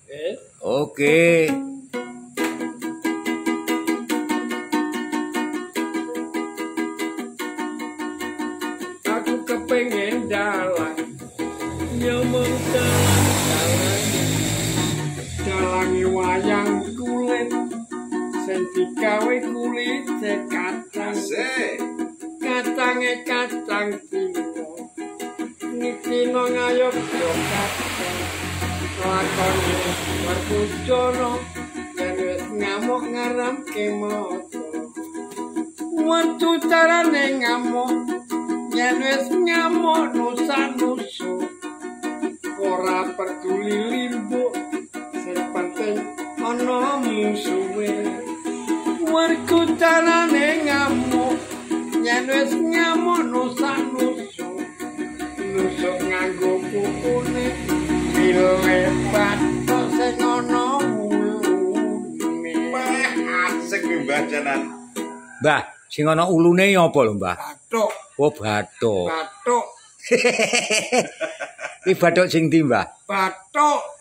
Oke. Aku kepengen dalang nyomong dalangi wayang kulit sing digawe kulit kacang kacange kacang tino nitino ngayok yo kacang lakone merpujono yen wis ngamuk ngaramke moto wantu carane ngamuk yen wis ngamuk nusa-nusu ora peduli limbuk sing penting ana musuhe warku carane ngamuk yen wis ngamuk nusa-nusu nusuk nganggo kukune pilih batok sing ana ulune asik Mbah Janan. Mbah, sing ana ulune apa lho, Mbah? batok Oh, bathuk. batok Iki bathuk sing ndi, Mbah? batok